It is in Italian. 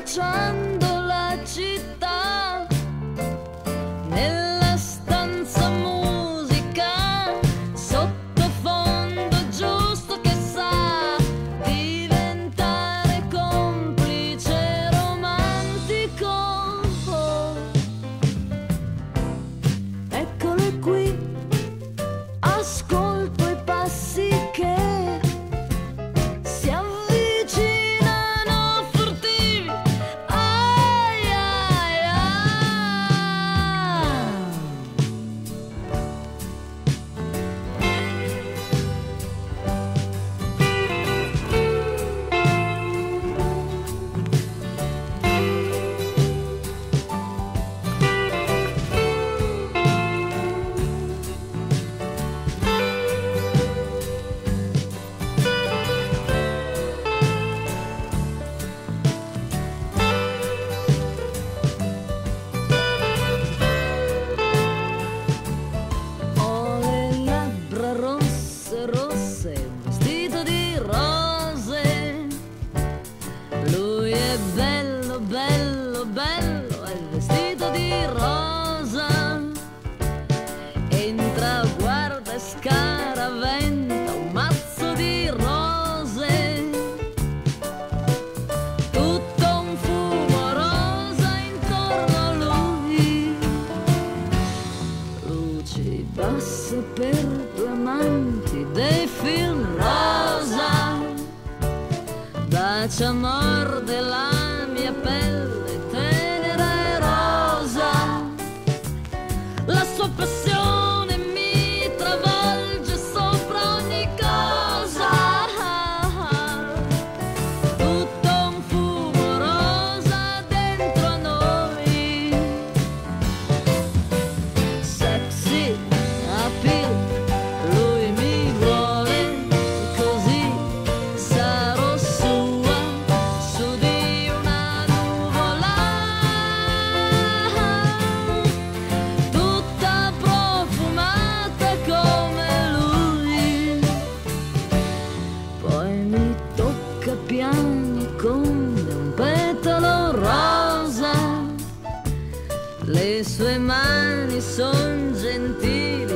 baciando la città. Nella stanza musica, sottofondo giusto che sa diventare complice romantico. Eccole qui, ascolto i passi che si avvicinano furtivi. Ai ai Ho le labbra rosse, rosse, vestito di rose. Lui è bello, bello, bello, è vestito di rosa. Entra, guarda e scaraventa un mazzo di rose. Tutto un fumo rosa intorno a lui. Luci basse per due amanti dei film rosa. Bacia, morde la mia pelle tenera e rosa. La sua passione mi travolge sopra ogni cosa. Tutto un fumo rosa dentro a noi. Sexy appeal, lui mi vuole così. Sarò sua su di una nuvola, tutta profumata come lui. Poi mi tocca piano come un petalo rosa. Le sue mani son gentili